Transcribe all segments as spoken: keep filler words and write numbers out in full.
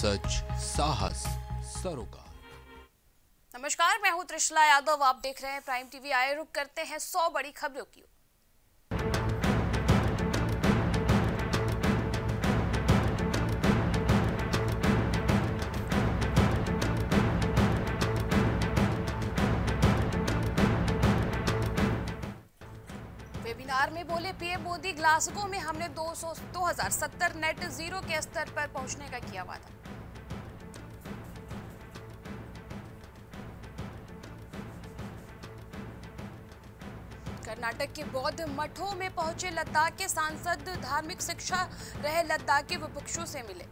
सच, साहस, सरोकार। नमस्कार, मैं हूं त्रिशला यादव। आप देख रहे हैं प्राइम टीवी। आए रुक करते हैं सौ बड़ी खबरों की। वेबिनार में बोले पीएम मोदी, ग्लासगो में हमने दो हज़ार सत्तर नेट जीरो के स्तर पर पहुंचने का किया वादा। कर्नाटक के बौद्ध मठों में पहुंचे लद्दाख के सांसद, धार्मिक शिक्षा रहे लद्दाख के विपक्षों से मिले।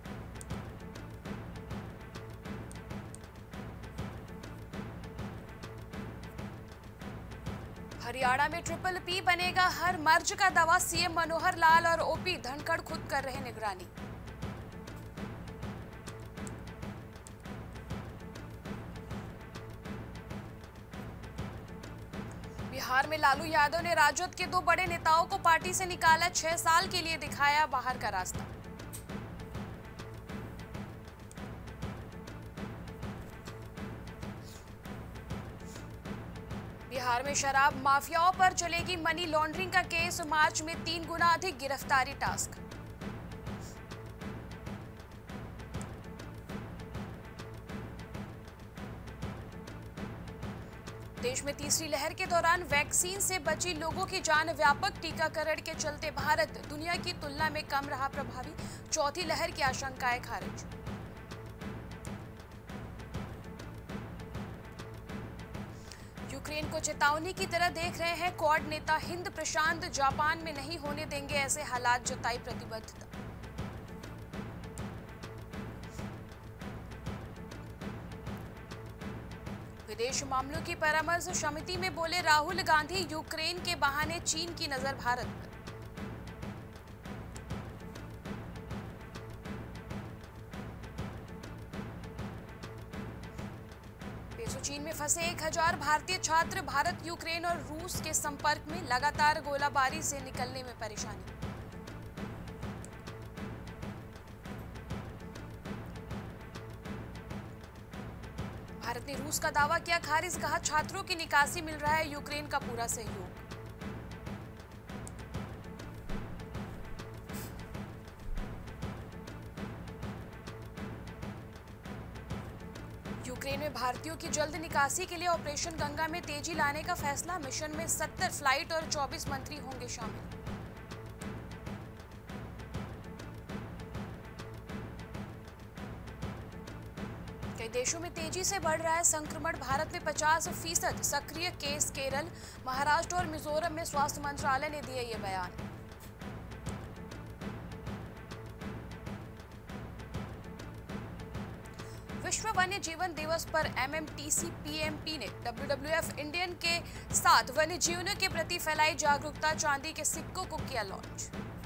हरियाणा में ट्रिपल पी बनेगा हर मर्ज का दवा, सीएम मनोहर लाल और ओपी धनखड़ खुद कर रहे निगरानी। बिहार में लालू यादव ने राजद के दो बड़े नेताओं को पार्टी से निकाला, छह साल के लिए दिखाया बाहर का रास्ता। बिहार में शराब माफियाओं पर चलेगी मनी लॉन्ड्रिंग का केस, मार्च में तीन गुना अधिक गिरफ्तारी टास्क। देश में तीसरी लहर के दौरान वैक्सीन से बची लोगों की जान, व्यापक टीकाकरण के चलते भारत दुनिया की तुलना में कम रहा प्रभावी, चौथी लहर की आशंकाएं खारिज। यूक्रेन को चेतावनी की तरह देख रहे हैं क्वाड नेता, हिंद प्रशांत जापान में नहीं होने देंगे ऐसे हालात, जताई प्रतिबद्धता। विदेश मामलों की परामर्श समिति में बोले राहुल गांधी, यूक्रेन के बहाने चीन की नजर भारत पर। चीन में फंसे एक हजार भारतीय छात्र, भारत, यूक्रेन और रूस के संपर्क में, लगातार गोलाबारी से निकलने में परेशानी। भारत ने रूस का दावा किया खारिज, कहा छात्रों की निकासी मिल रहा है यूक्रेन का पूरा सहयोग। यूक्रेन में भारतीयों की जल्द निकासी के लिए ऑपरेशन गंगा में तेजी लाने का फैसला, मिशन में सत्तर फ्लाइट और चौबीस मंत्री होंगे शामिल। कई देशों में तेजी से बढ़ रहा है संक्रमण, भारत में पचास फीसद सक्रिय केस, केरल, महाराष्ट्र और मिजोरम में स्वास्थ्य मंत्रालय ने दिए ये बयान। विश्व वन्य जीवन दिवस पर एमएमटीसी पीएमपी ने डब्ल्यूडब्ल्यूएफ इंडियन के साथ वन्य जीवनों के प्रति फैलाई जागरूकता, चांदी के सिक्कों को किया लॉन्च।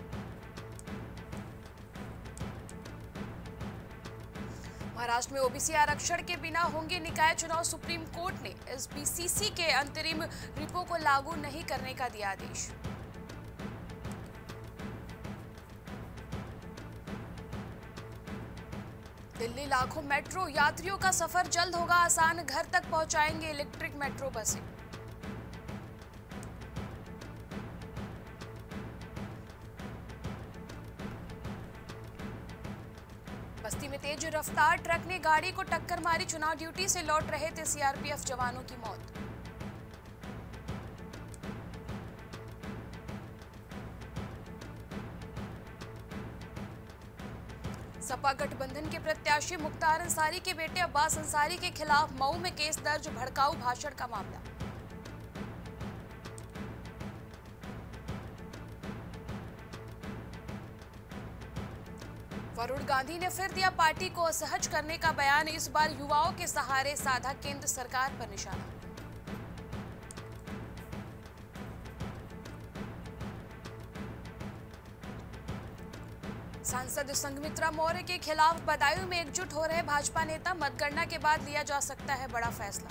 महाराष्ट्र में ओबीसी आरक्षण के बिना होंगे निकाय चुनाव, सुप्रीम कोर्ट ने एसबीसीसी के अंतरिम रिपो को लागू नहीं करने का दिया आदेश। दिल्ली लाखों मेट्रो यात्रियों का सफर जल्द होगा आसान, घर तक पहुंचाएंगे इलेक्ट्रिक मेट्रो बसें। बस्ती में तेज रफ्तार ट्रक ने गाड़ी को टक्कर मारी, चुनाव ड्यूटी से लौट रहे थे सीआरपीएफ जवानों की मौत। सपा गठबंधन के प्रत्याशी मुख्तार अंसारी के बेटे अब्बास अंसारी के खिलाफ मऊ में केस दर्ज, भड़काऊ भाषण का मामला। वरुण गांधी ने फिर दिया पार्टी को असहज करने का बयान, इस बार युवाओं के सहारे साधा केंद्र सरकार पर निशाना। सांसद संघमित्रा मौर्य के खिलाफ बदायूं में एकजुट हो रहे भाजपा नेता, मतगणना के बाद लिया जा सकता है बड़ा फैसला।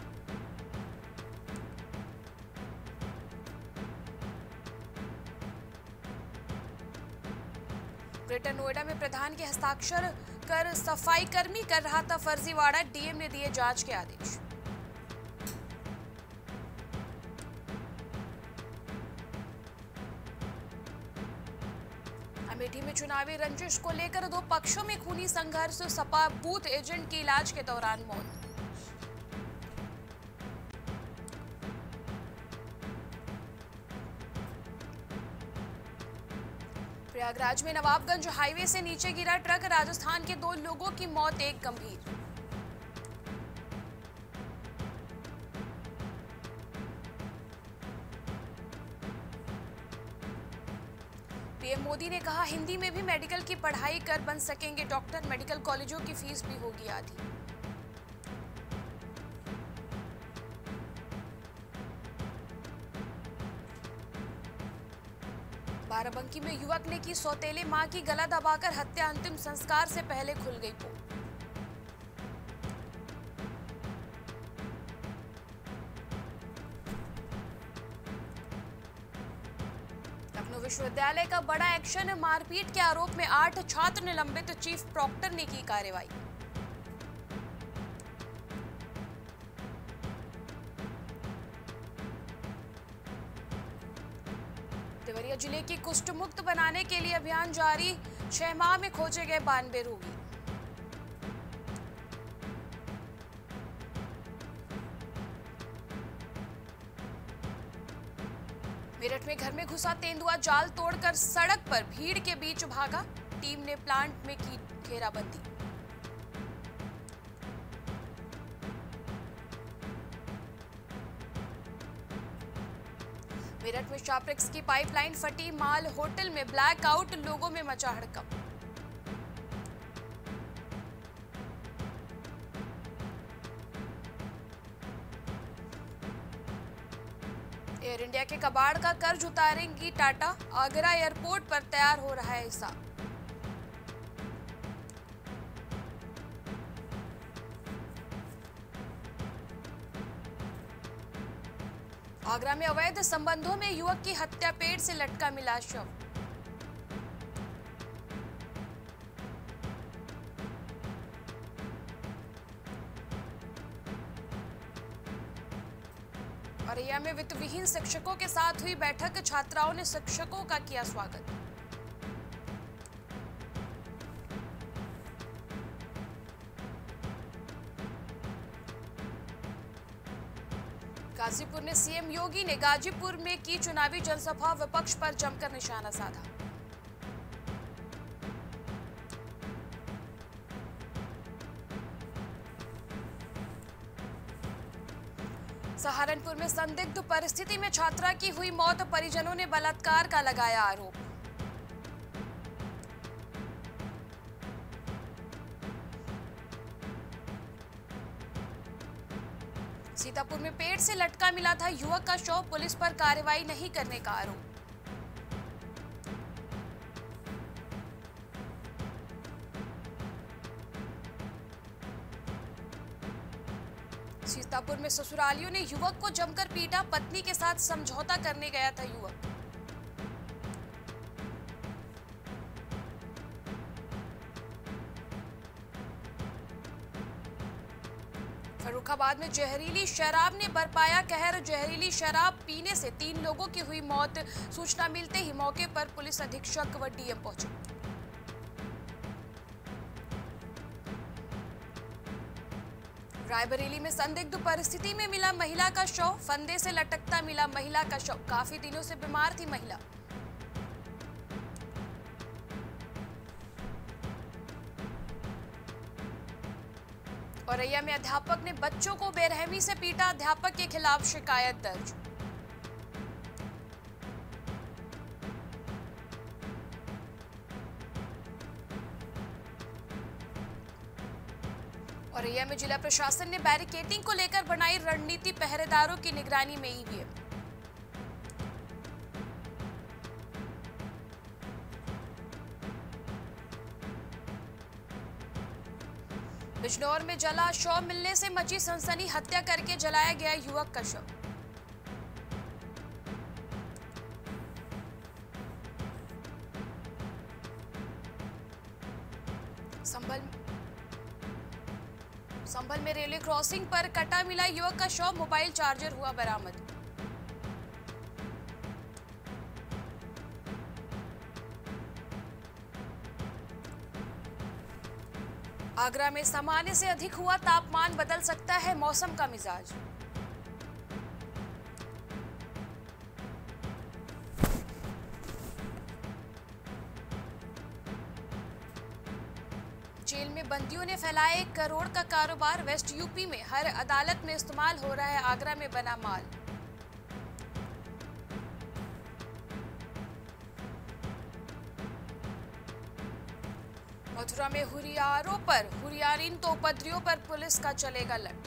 ग्रेटर नोएडा में प्रधान के हस्ताक्षर कर सफाई कर्मी कर रहा था फर्जीवाड़ा, डीएम ने दिए जांच के आदेश। अमेठी में चुनावी रंजिश को लेकर दो पक्षों में खूनी संघर्ष, सपा बूथ एजेंट की इलाज के दौरान मौत। प्रयागराज में नवाबगंज हाईवे से नीचे गिरा ट्रक, राजस्थान के दो लोगों की मौत, एक गंभीर। पीएम मोदी ने कहा हिंदी में भी मेडिकल की पढ़ाई कर बन सकेंगे डॉक्टर, मेडिकल कॉलेजों की फीस भी होगी आधी। बाराबंकी में युवक ने की सौतेले मां की गला दबाकर हत्या, अंतिम संस्कार से पहले खुल गई पोल। लखनऊ विश्वविद्यालय का बड़ा एक्शन, मारपीट के आरोप में आठ छात्र निलंबित, चीफ प्रॉक्टर ने की कार्रवाई। देवरिया जिले की कुष्ठ मुक्त बनाने के लिए अभियान जारी, छह माह में खोजे गए बानवे रोगी। मेरठ में घर में घुसा तेंदुआ, जाल तोड़कर सड़क पर भीड़ के बीच भागा, टीम ने प्लांट में की घेराबंदी। मेरठ में शापरिक्स की पाइपलाइन फटी, माल होटल में ब्लैकआउट, लोगों में मचा हड़कंप। एयर इंडिया के कबाड़ का कर्ज उतारेंगी टाटा, आगरा एयरपोर्ट पर तैयार हो रहा है हिसाब। आगरा में अवैध संबंधों में युवक की हत्या, पेड़ से लटका मिला शव। औरैया में वित्त विहीन शिक्षकों के साथ हुई बैठक, छात्राओं ने शिक्षकों का किया स्वागत। गाजीपुर में सीएम योगी ने गाजीपुर में की चुनावी जनसभा, विपक्ष पर जमकर निशाना साधा। सहारनपुर में संदिग्ध परिस्थिति में छात्रा की हुई मौत, परिजनों ने बलात्कार का लगाया आरोप। सीतापुर में पेड़ से लटका मिला था युवक का शव, पुलिस पर कार्रवाई नहीं करने का आरोप। सीतापुर में ससुरालियों ने युवक को जमकर पीटा, पत्नी के साथ समझौता करने गया था युवक। फर्रुखाबाद में जहरीली शराब ने बरपाया कहर, जहरीली शराब पीने से तीन लोगों की हुई मौत, सूचना मिलते ही मौके पर पुलिस अधीक्षक व डीएम पहुंचे। रायबरेली में संदिग्ध परिस्थिति में मिला महिला का शव, फंदे से लटकता मिला महिला का शव, काफी दिनों से बीमार थी महिला। औरैया में अध्यापक ने बच्चों को बेरहमी से पीटा, अध्यापक के खिलाफ शिकायत दर्ज। औरैया में जिला प्रशासन ने बैरिकेडिंग को लेकर बनाई रणनीति, पहरेदारों की निगरानी में ईवीएम। बिजनौर में जला शव मिलने से मची सनसनी, हत्या करके जलाया गया युवक का शव। संभल संभल में रेलवे क्रॉसिंग पर कटा मिला युवक का शव, मोबाइल चार्जर हुआ बरामद। आगरा में सामान्य से अधिक हुआ तापमान, बदल सकता है मौसम का मिजाज। जेल में बंदियों ने फैलाया एक करोड़ का कारोबार, वेस्ट यूपी में हर अदालत में इस्तेमाल हो रहा है आगरा में बना माल। मथुरा में हुरियारों पर हुरियारीन तो उपद्रवियों पर पुलिस का चलेगा लट।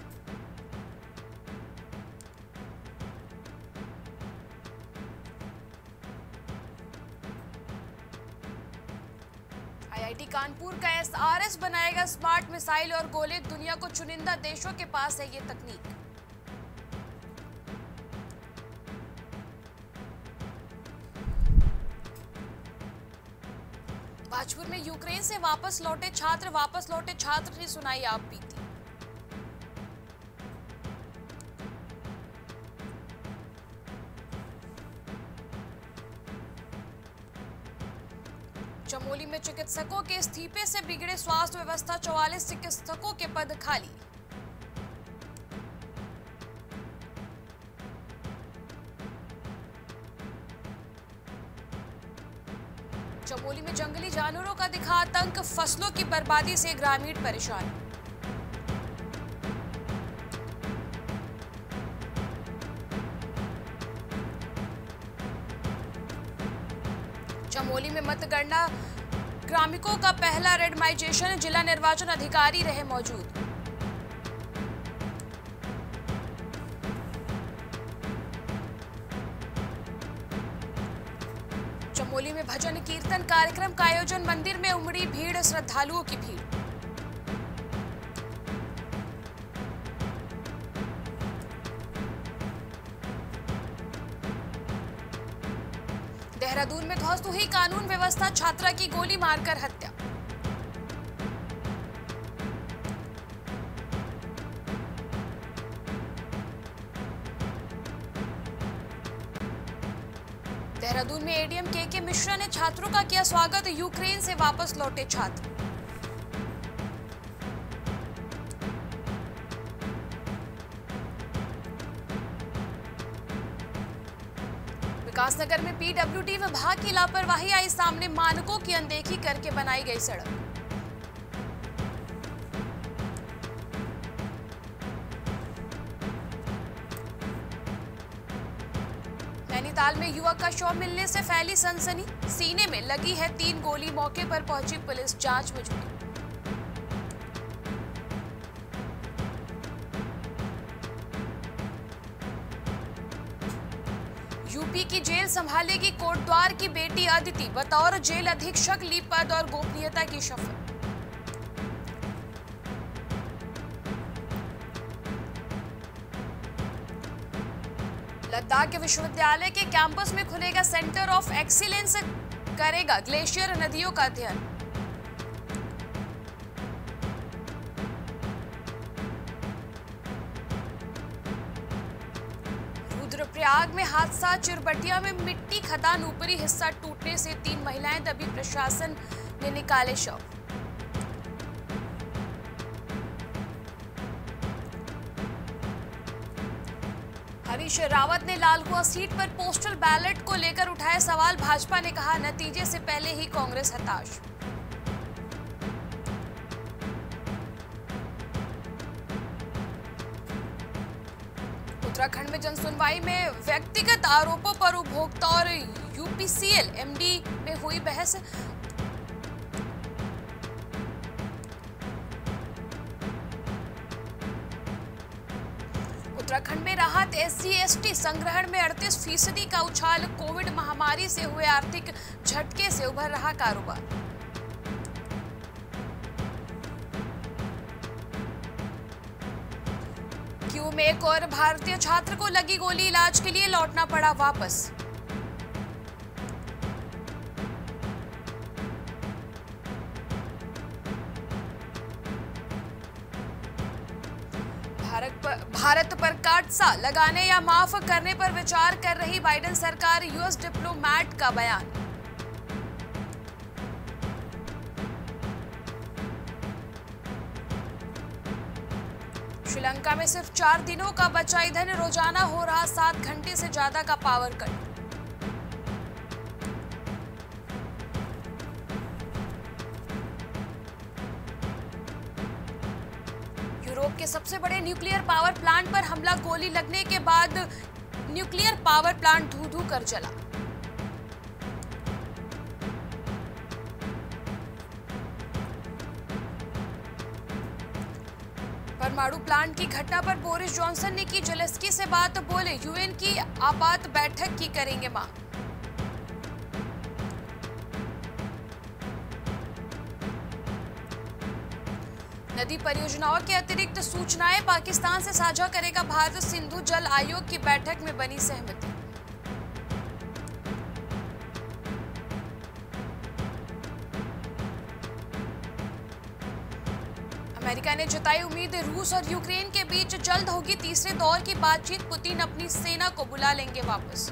आईआईटी कानपुर का एसआरएस बनाएगा स्मार्ट मिसाइल और गोले, दुनिया को चुनिंदा देशों के पास है ये तकनीक। भाजपुर में यूक्रेन से वापस लौटे छात्र वापस लौटे छात्र ने सुनाई आप बीती। चमोली में चिकित्सकों के इस्तीफे से बिगड़े स्वास्थ्य व्यवस्था, चौवालीस चिकित्सकों के पद खाली। चमोली में जंगली जानवरों का दिखा आतंक, फसलों की बर्बादी से ग्रामीण परेशान। चमोली में मतगणना ग्रामीणों का पहला रेंडमाइजेशन, जिला निर्वाचन अधिकारी रहे मौजूद। चमोली में भजन कीर्तन कार्यक्रम का आयोजन, मंदिर में उमड़ी भीड़, श्रद्धालुओं की भीड़। देहरादून में ध्वस्त हुई कानून व्यवस्था, छात्रा की गोली मारकर हत्या। देहरादून में एडीएम के के मिश्रा ने छात्रों का किया स्वागत, यूक्रेन से वापस लौटे छात्र। विकासनगर में पीडब्ल्यूडी विभाग की लापरवाही आई सामने, मानकों की अनदेखी करके बनाई गई सड़क। नैनीताल में युवक का शव मिलने से फैली सनसनी, सीने में लगी है तीन गोली, मौके पर पहुंची पुलिस जांच में जुटी। यूपी की जेल संभालेगी कोटद्वार की बेटी अदिति, बतौर जेल अधीक्षक ली पद और गोपनीयता की शपथ। लद्दाख के विश्वविद्यालय के कैंपस में खुलेगा सेंटर ऑफ एक्सीलेंस, करेगा ग्लेशियर नदियों का अध्ययन। रुद्रप्रयाग में हादसा, चिरबटिया में मिट्टी खदान, ऊपरी हिस्सा टूटने से तीन महिलाएं दबी, प्रशासन ने निकाले शव। हरीश रावत ने लालकुआ सीट पर पोस्टल बैलेट को लेकर उठाए सवाल, भाजपा ने कहा नतीजे से पहले ही कांग्रेस हताश। उत्तराखंड में जनसुनवाई में व्यक्तिगत आरोपों पर उपभोक्ता और यूपीसीएल एमडी में हुई बहस। उत्तराखंड में राहत, एससी एसटी संग्रहण में अड़तीस फीसदी का उछाल, कोविड महामारी से हुए आर्थिक झटके से उभर रहा कारोबार। क्यू में एक और भारतीय छात्र को लगी गोली, इलाज के लिए लौटना पड़ा वापस। भारत पर भारत पर काटसा लगाने या माफ करने पर विचार कर रही बाइडेन सरकार, यूएस डिप्लोमैट का बयान। श्रीलंका में सिर्फ चार दिनों का बचा ईंधन, रोजाना हो रहा सात घंटे से ज्यादा का पावर कट। यूरोप के सबसे बड़े न्यूक्लियर पावर प्लांट पर हमला, गोली लगने के बाद न्यूक्लियर पावर प्लांट धू धू कर जला। परमाणु प्लांट की घटना पर बोरिस जॉनसन ने की जेलेंस्की से बात, बोले यूएन की आपात बैठक की करेंगे मांग। नदी परियोजनाओं के अतिरिक्त सूचनाएं पाकिस्तान से साझा करेगा भारत, सिंधु जल आयोग की बैठक में बनी सहमति। अमेरिका ने जताई उम्मीद, रूस और यूक्रेन के बीच जल्द होगी तीसरे दौर की बातचीत, पुतिन अपनी सेना को बुला लेंगे वापस।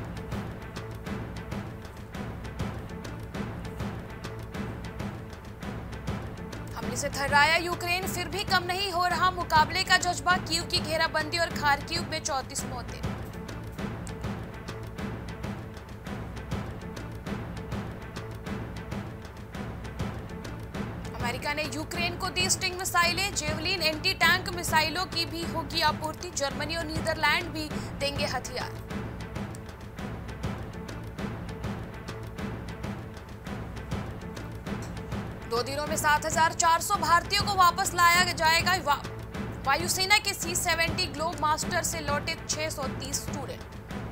हमले से थर्राया यूक्रेन, फिर भी कम नहीं हो रहा मुकाबले का जज्बा, कीव की घेराबंदी और खार्किव में चौंतीस मौतें। अमेरिका ने यूक्रेन को दी स्टिंग मिसाइलें, जेवलिन एंटी टैंक मिसाइलों की भी होगी आपूर्ति, जर्मनी और नीदरलैंड भी देंगे हथियार। दो दिनों में सात हजार चार सौ भारतीयों को वापस लाया जाएगा। वा, वायुसेना के सी सेवेंटी ग्लोब मास्टर से लौटे छह सौ तीस स्टूडेंट।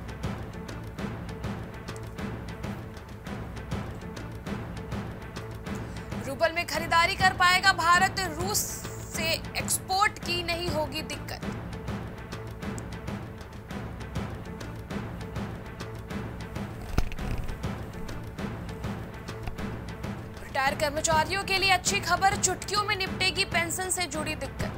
रूबल में खरीदारी कर पाएगा भारत, रूस से एक्सपोर्ट की नहीं होगी दिक्कत। रिटायर कर्मचारियों के लिए अच्छी खबर, चुटकियों में निपटेगी पेंशन से जुड़ी दिक्कत।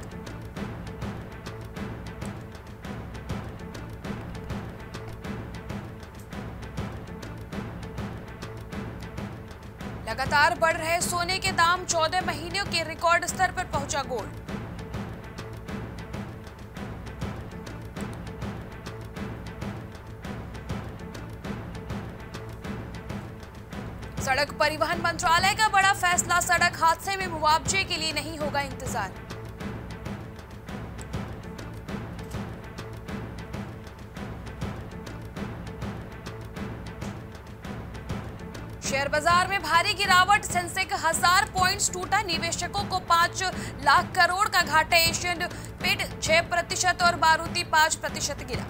लगातार बढ़ रहे सोने के दाम, चौदह महीनों के रिकॉर्ड स्तर पर पहुंचा गोल्ड। सड़क परिवहन मंत्रालय का बड़ा फैसला, सड़क हादसे में मुआवजे के लिए नहीं होगा इंतजार। शेयर बाजार में भारी गिरावट, सेंसेक्स हजार पॉइंट्स टूटा, निवेशकों को पांच लाख करोड़ का घाटा, एशियन पेट छह प्रतिशत और बारूदी पांच प्रतिशत गिरा।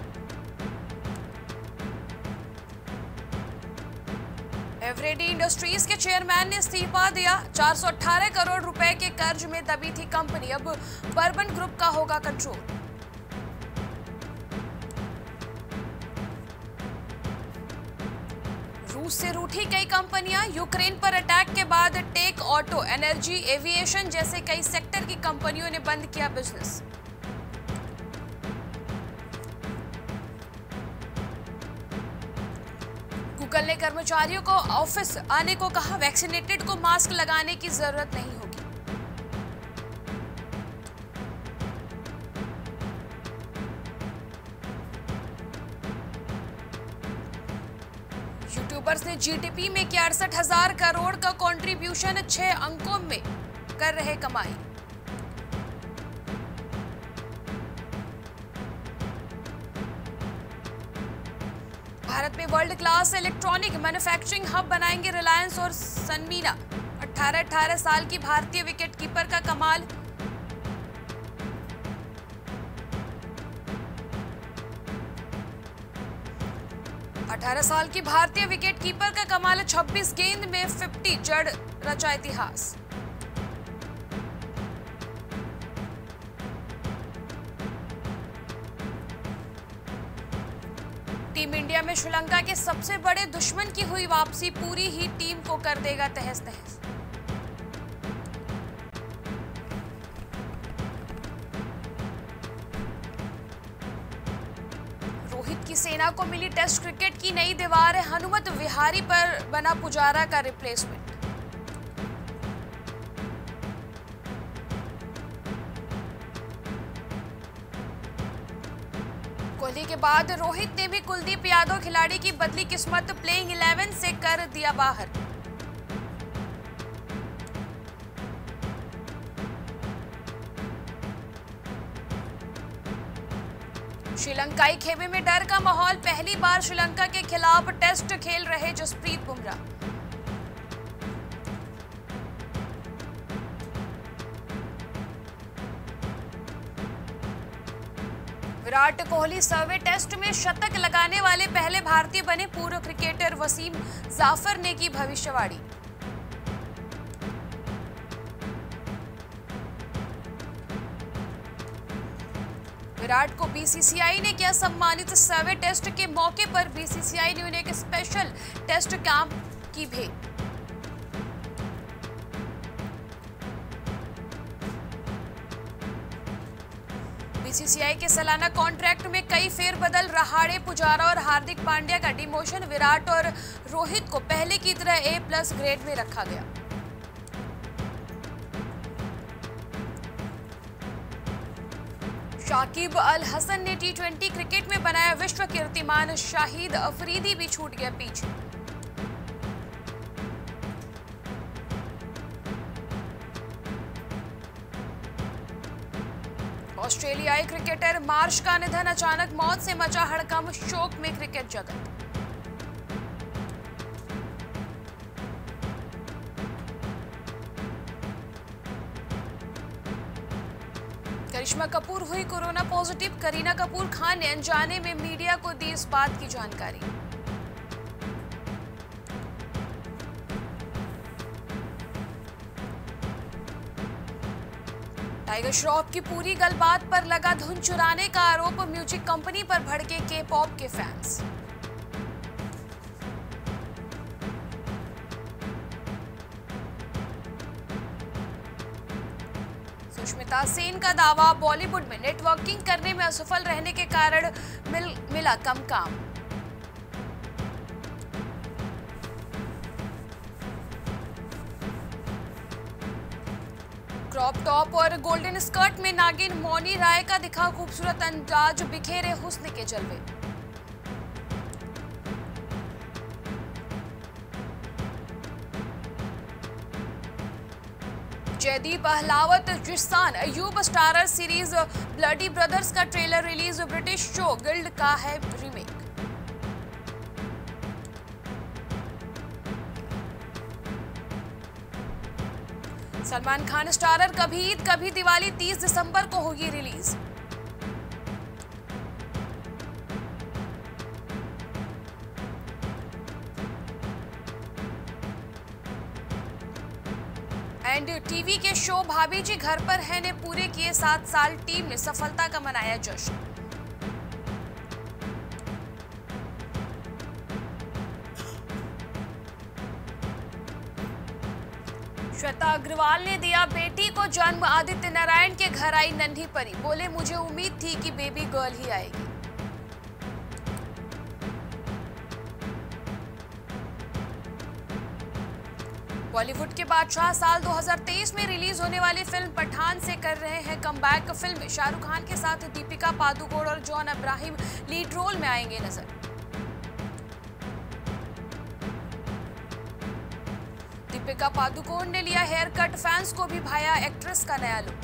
एवरेडी इंडस्ट्रीज के चेयरमैन ने इस्तीफा दिया, चार सौ अठारह करोड़ रुपए के कर्ज में दबी थी कंपनी, अब बर्बन ग्रुप का होगा कंट्रोल। रूस से रूठी कई कंपनियां, यूक्रेन पर अटैक के बाद टेक, ऑटो, एनर्जी, एविएशन जैसे कई सेक्टर की कंपनियों ने बंद किया बिजनेस। गूगल ने कर्मचारियों को ऑफिस आने को कहा, वैक्सीनेटेड को मास्क लगाने की जरूरत नहीं होगी। यूट्यूबर्स ने जीडीपी में किया अड़सठ हजार करोड़ का कंट्रीब्यूशन, छह अंकों में कर रहे कमाई। भारत में world class electronic manufacturing hub बनाएंगे रिलायंस और सनमीना, अठारह अठारह साल की भारतीय विकेटकीपर का कमाल। अठारह साल की भारतीय विकेटकीपर का कमाल, छब्बीस गेंद में पचास जड़ रचा इतिहास। टीम इंडिया में श्रीलंका के सबसे बड़े दुश्मन की हुई वापसी, पूरी ही टीम को कर देगा तहस तहस। रोहित की सेना को मिली टेस्ट क्रिकेट की नई दीवार, हनुमत विहारी पर बना पुजारा का रिप्लेसमेंट। कोहली के बाद रोहित ने भी कुलदीप यादव खिलाड़ी की बदली किस्मत, प्लेइंग इलेवन से कर दिया बाहर। श्रीलंकाई खेमे में डर का माहौल, पहली बार श्रीलंका के खिलाफ टेस्ट खेल रहे जसप्रीत बुमराह। विराट कोहली सौवें टेस्ट में शतक लगाने वाले पहले भारतीय बने, पूर्व क्रिकेटर वसीम जाफर ने की भविष्यवाणी। विराट को बीसीसीआई ने किया सम्मानित, सौवें टेस्ट के मौके पर बीसीसीआई ने उन्हें एक स्पेशल टेस्ट कैंप की भेंट। बीसीसीआई के सालाना कॉन्ट्रैक्ट में कई फेरबदल, रहाड़े, पुजारा और हार्दिक पांड्या का डिमोशन, विराट और रोहित को पहले की तरह ए प्लस ग्रेड में रखा गया। शाकिब अल हसन ने टी ट्वेंटी क्रिकेट में बनाया विश्व कीर्तिमान, शाहिद अफरीदी भी छूट गया पीछे। ऑस्ट्रेलियाई क्रिकेटर मार्श का निधन, अचानक मौत से मचा हड़कंप, शोक में क्रिकेट जगत। करिश्मा कपूर हुई कोरोना पॉजिटिव, करीना कपूर खान ने अनजाने में मीडिया को दी इस बात की जानकारी। टाइगर श्रॉफ की पूरी गलबात पर लगा धुन चुराने का आरोप, म्यूजिक कंपनी पर भड़के के पॉप के फैंस। सुष्मिता सेन का दावा, बॉलीवुड में नेटवर्किंग करने में असफल रहने के कारण मिल, मिला कम काम। क्रॉप टॉप और गोल्डन स्कर्ट में नागिन, मौनी राय का दिखा खूबसूरत अंदाज, बिखेरे हुस्न के जलवे। Jaideep Ahlawat, Zeeshan Ayyub starrer series bloody brothers का trailer release, British show Guilt का है रीमेक। सलमान खान स्टारर कभी ईद कभी दिवाली तीस दिसंबर को होगी रिलीज। एंड टीवी के शो भाभी जी घर पर है ने पूरे किए सात साल, टीम ने सफलता का मनाया जश्न। श्वेता अग्रवाल ने दिया बेटी को जन्म, आदित्य नारायण के घर आई नन्ही परी, बोले मुझे उम्मीद थी कि बेबी गर्ल ही आएगी। बॉलीवुड के बादशाह साल दो हज़ार तेईस में रिलीज होने वाली फिल्म पठान से कर रहे हैं कमबैक। फिल्म में शाहरुख खान के साथ दीपिका पादुकोण और जॉन अब्राहिम लीड रोल में आएंगे नजर। दीपिका पादुकोण ने लिया हेयर कट, फैंस को भी भाया एक्ट्रेस का नया लुक।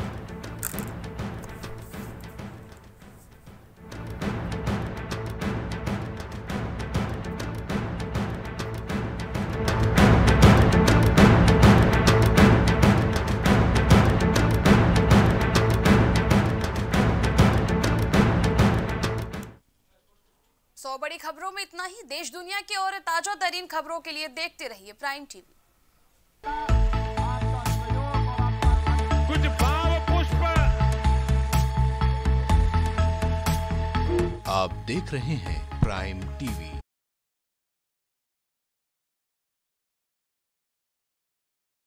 सौ बड़ी खबरों में इतना ही। देश दुनिया की और ताजा तरीन खबरों के लिए देखते रहिए प्राइम टीवी। कुछ भाव पुष्प। आप देख रहे हैं प्राइम टीवी।